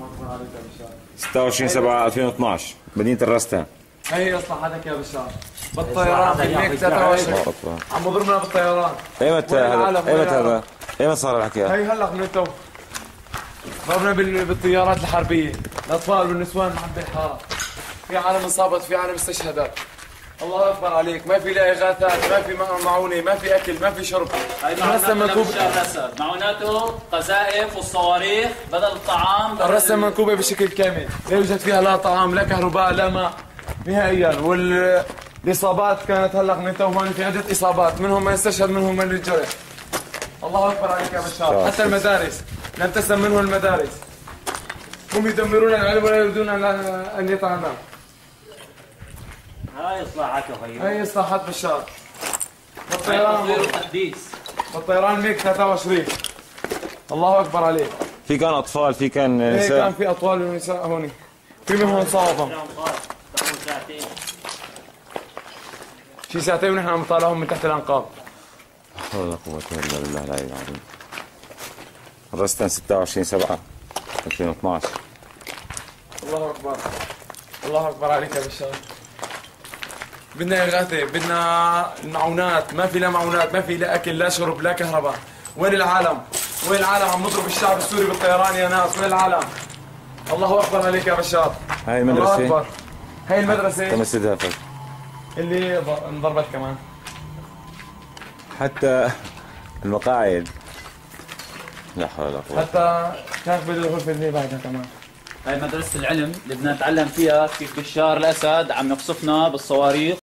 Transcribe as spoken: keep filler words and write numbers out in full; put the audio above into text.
اكبر عليك يا بشار. ستة وعشرين سبعة ألفين واثنعش مدينة الرستان. هي اصلحتك يا بشار. بالطيران خليك ثلاثة وعشرين عم بضربنا بالطيران. ايمتى هذا؟ ايمتى هذا؟ ايمتى صار الحكي هذا؟ هي هلا من التو ضربنا بالطيارات الحربية، الأطفال والنسوان محبي الحارة. في عالم انصابت، في عالم استشهدت. الله أكبر عليك، ما في لا إغاثات، ما في معونة، ما في أكل، ما في شرب. هاي معونات بشار الأسد، معوناته قذائف والصواريخ بدل الطعام. بدل الرسم منكوبة بشكل كامل، لا يوجد فيها لا طعام، لا كهرباء، لا ماء نهائيا. والإصابات كانت هلا من تو هون في عدة إصابات، منهم من استشهد منهم من الجرح. الله أكبر عليك يا بشار. حتى المدارس لم تسلم منه المدارس. هم يدمرون العلم ولا يريدون أن يتعلم. هاي إصلاحات يا هي إصلاحات بشار. بالطيران تطوير وتحديث. بالطيران ميك ثلاثة وعشرين. الله أكبر عليك. في كان أطفال، في كان نساء. كان في أطفال ونساء هون. في منهم انصابوا. شي ساعتين ونحن عم نطالعهم من تحت الأنقاض. لا حول ولا قوة إلا بالله العلي العظيم. الرستان ستة وعشرين سبعة ألفين واثنعش. الله أكبر. الله أكبر عليك يا بشار. بدنا إغاثة، بدنا المعونات، ما في لا معونات، ما في لا أكل، لا شرب، لا كهرباء. وين العالم؟ وين العالم؟ عم نضرب الشعب السوري بالطيران يا ناس، وين العالم؟ الله أكبر عليك يا بشار. هاي المدرسة. الله أكبر. هاي المدرسة. كم استهدافك؟ اللي انضربت كمان. حتى المقاعد. لا حول ولا قوة. حتى كانت بالغرفة اللي بعدها كمان. هاي مدرسة العلم اللي بدنا نتعلم فيها كيف بشار الأسد عم يقصفنا بالصواريخ